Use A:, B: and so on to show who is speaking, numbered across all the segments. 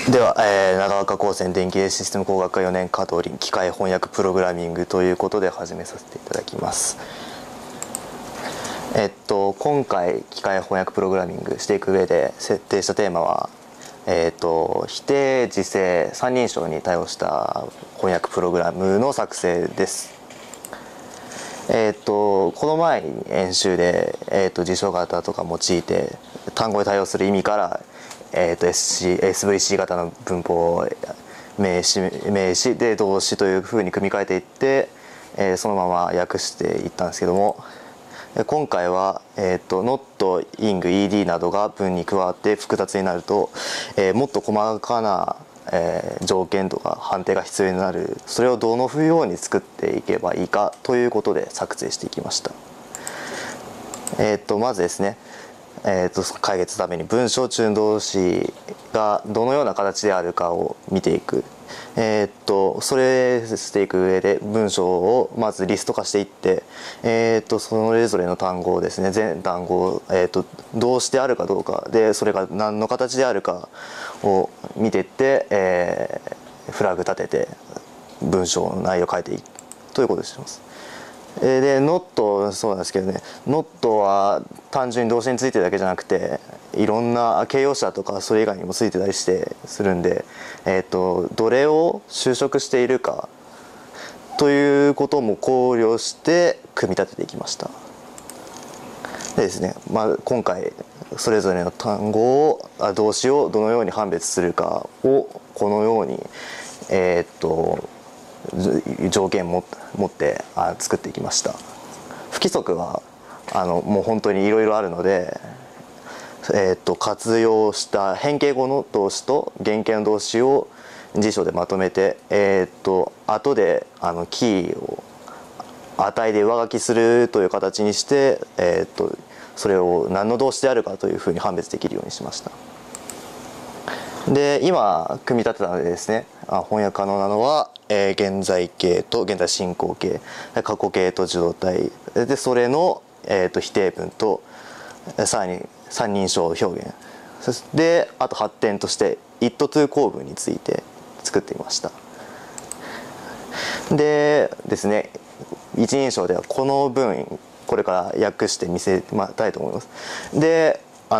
A: では、長岡高専電気システム工学科4年加藤凛機械翻訳プログラミングということで始めさせていただきます。今回機械翻訳プログラミングしていく上で設定したテーマは、否定時制三人称に対応した翻訳プログラムの作成です。この前に演習で、辞書型とか用いて単語に対応する意味から、SVC 型の文法を名詞で動詞というふうに組み替えていって、そのまま訳していったんですけども、今回は、not, ing, ed などが文に加わって複雑になると、もっと細かな、条件とか判定が必要になる。それをどのように作っていけばいいかということで作成していきました。まずですね、解決のために文章中の動詞がどのような形であるかを見ていく。それしていく上で文章をまずリスト化していって、それぞれの単語をですね、全単語を、動詞であるかどうかで、それが何の形であるかを見ていって、フラグ立てて文章の内容を変えていくということをしています。で not そうなんですけどね、 not は単純に動詞についてるだけじゃなくて、いろんな形容詞とかそれ以外にもついてたりしてするんで、どれを修飾しているかということも考慮して組み立てていきました。でですね、今回それぞれの単語を動詞をどのように判別するかをこのように条件を持って作っていきました。不規則はもう本当にいろいろあるので、活用した変形語の動詞と原形の動詞を辞書でまとめて、後でキーを値で上書きするという形にして、それを何の動詞であるかというふうに判別できるようにしました。で今組み立てたのでですね、翻訳可能なのは、現在形と現在進行形、過去形と受動体で、それの、否定文とさらに三人称表現で、あと発展として「it to」構文について作ってみました。でですね、一人称ではこの文これから訳してみせたいと思います。で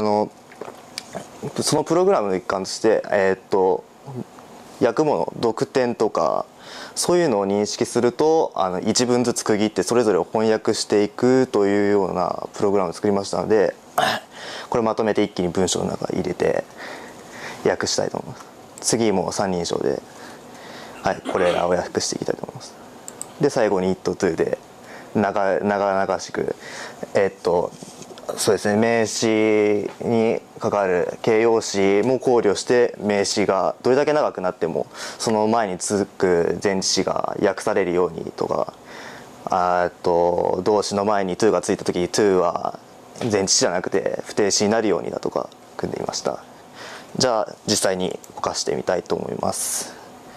A: そのプログラムの一環として、訳物読点とかそういうのを認識すると一文ずつ区切ってそれぞれを翻訳していくというようなプログラムを作りましたので、これまとめて一気に文章の中に入れて訳したいと思います。次も三人称で、これらを訳していきたいと思います。で最後に「it to」で長々しくそうですね、名詞に関わる形容詞も考慮して名詞がどれだけ長くなってもその前に続く前置詞が訳されるようにとか、動詞の前に to がついた時に to は前置詞じゃなくて不定詞になるようにだとか組んでみました。じゃあ実際に動かしてみたいと思います。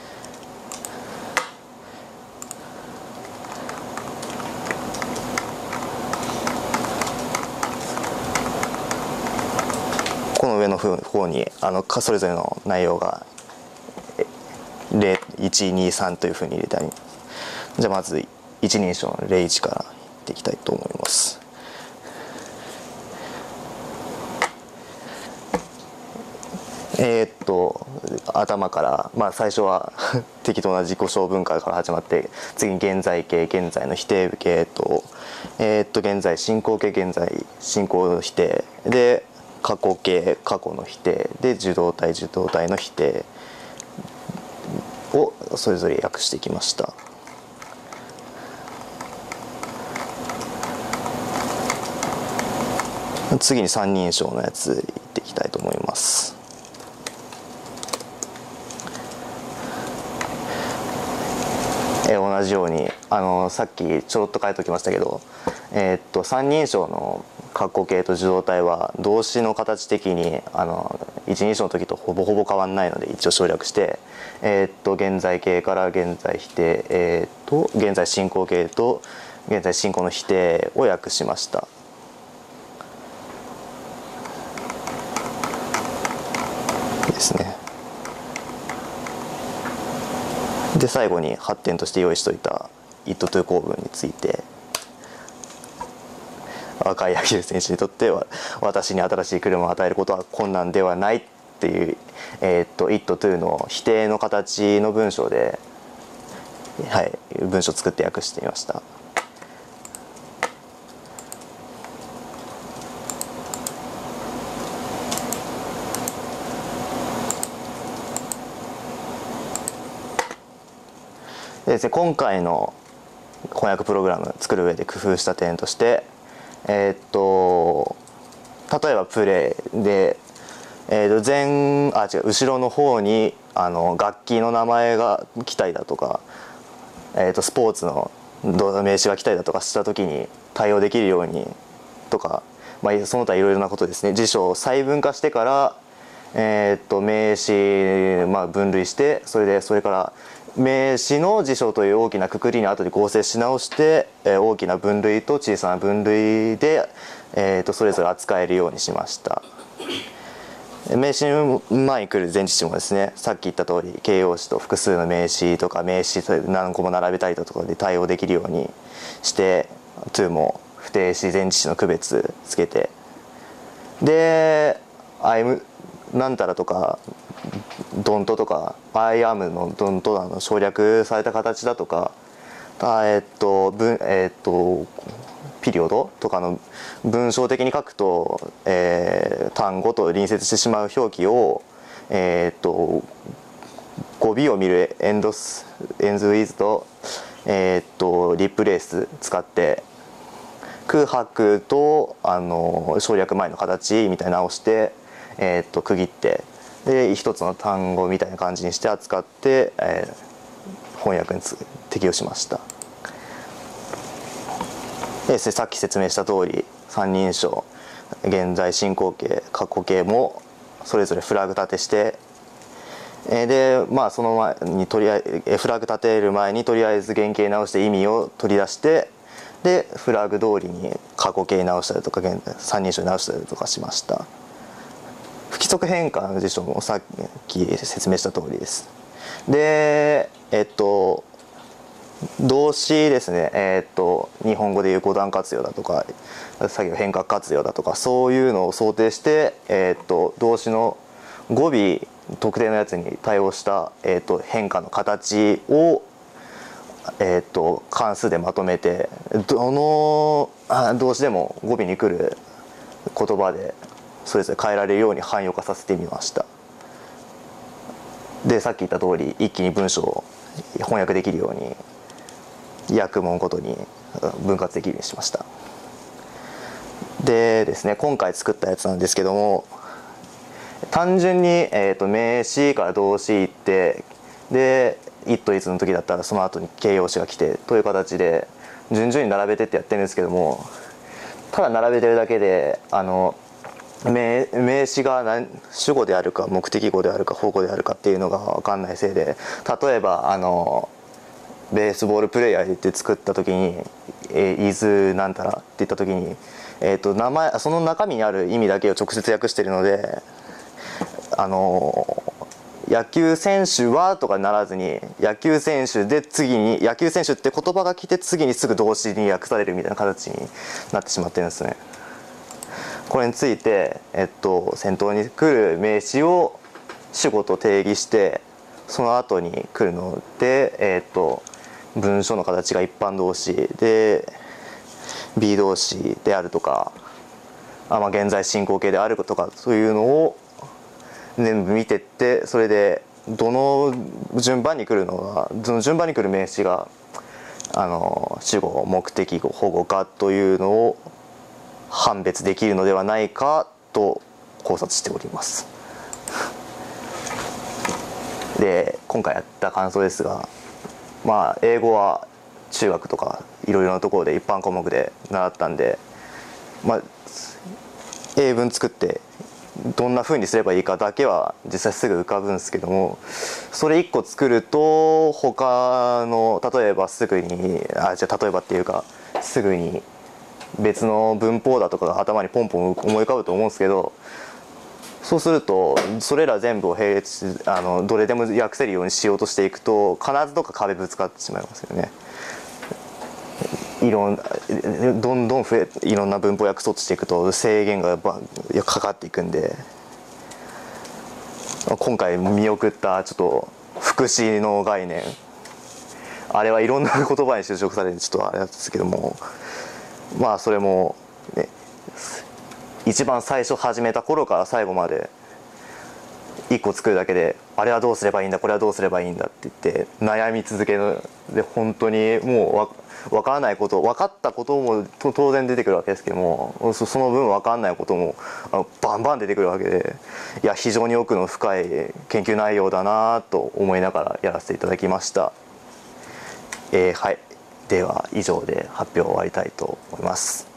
A: この上の方にそれぞれの内容が0123というふうに入れてあります。じゃあまず一人称の01からいっていきたいと思います。頭から、最初は適当な自己小文化から始まって、次に現在形、現在の否定形と、現在進行形、現在進行の否定で、過去形、過去の否定で、受動体、受動体の否定をそれぞれ訳していきました。次に三人称のやついっていきたいと思います。同じようにさっきちょろっと書いておきましたけど、三人称の過去形と受動体は動詞の形的に一人称の時とほぼほぼ変わらないので、一応省略して、現在形から現在否定、現在進行形と現在進行の否定を訳しました。ですね。 で最後に発展として用意しておいた It to 構文について、若い野球選手にとっては私に新しい車を与えることは困難ではないっていう、It to の否定の形の文章で、はい、文章を作って訳してみました。でですね、今回の翻訳プログラム作る上で工夫した点として、例えばプレイで、後ろの方に楽器の名前が来たりだとか、スポーツの名詞が来たりだとかした時に対応できるようにとか、その他いろいろなことですね。辞書を細分化してから、名詞、分類して、それから名詞の辞書という大きな括りに後で構成し直して、大きな分類と小さな分類で、それぞれ扱えるようにしました。名詞の前に来る前置詞もですね、さっき言った通り形容詞と複数の名詞とか名詞何個も並べたりだとかで対応できるようにして to も不定詞前置詞の区別つけて、で I'm なんたらとかドントとか I am のドントの省略された形だとか、ピリオドとかの文章的に書くと、単語と隣接してしまう表記を、語尾を見るends with と、リプレイス使って空白と省略前の形みたいな直して、区切ってで一つの単語みたいな感じにして扱って、翻訳に適用しました。でさっき説明した通り三人称現在進行形過去形もそれぞれフラグ立てして、でその前にフラグ立てる前にとりあえず原型直して意味を取り出して、でフラグ通りに過去形直したりとか三人称直したりとかしました。不規則変換の辞書もさっき説明した通りです。で動詞ですね、日本語でいう五段活用だとかさっきの変革活用だとかそういうのを想定して、動詞の語尾特定のやつに対応した、変化の形を、関数でまとめてどの動詞でも語尾に来る言葉でそれぞれ変えられるように汎用化させてみました。でさっき言った通り一気に文章を翻訳できるように訳文ごとに分割できるようにしました。でですね、今回作ったやつなんですけども、単純に、名詞から動詞行ってで It is の時だったらその後に形容詞が来てという形で順々に並べてってやってるんですけども、ただ並べてるだけで名詞が主語であるか目的語であるか法語であるかっていうのが分かんないせいで、例えばベースボールプレーヤーって作った時に「is なんたら」って言った時に、名前その中身にある意味だけを直接訳しているので野球選手はとかならずに野球選手で次に野球選手って言葉が来て次にすぐ動詞に訳されるみたいな形になってしまってるんですね。これについて、先頭に来る名詞を主語と定義してその後に来るので、文章の形が一般動詞で B 動詞であるとか、現在進行形であるとかそういうのを全部見てって、それでどの順番に来る名詞が主語目的語保護かというのを判別できるのではないかと考察しております。で今回やった感想ですが、英語は中学とかいろいろなところで一般科目で習ったんで、英文作ってどんな風にすればいいかだけは実際すぐ浮かぶんですけども、それ1個作ると他の例えばすぐにすぐに別の文法だとかが頭にポンポン思い浮かぶと思うんですけど、 そうするとそれら全部を並列どれでも訳せるようにしようとしていくと必ずどっか壁ぶつかってしまいますよね。どんどんいろんな文法訳そうとしていくと制限がかかっていくんで、今回見送ったちょっと副詞の概念、あれはいろんな言葉に就職されてちょっとあれなんですけども、まあそれもね、一番最初始めた頃から最後まで1個作るだけであれはどうすればいいんだこれはどうすればいいんだって言って悩み続けるで、本当にもう分からないこと、分かったことも当然出てくるわけですけども、その分分かんないこともバンバン出てくるわけで、いや非常に奥の深い研究内容だなと思いながらやらせていただきました。はい、では以上で発表を終わりたいと思います。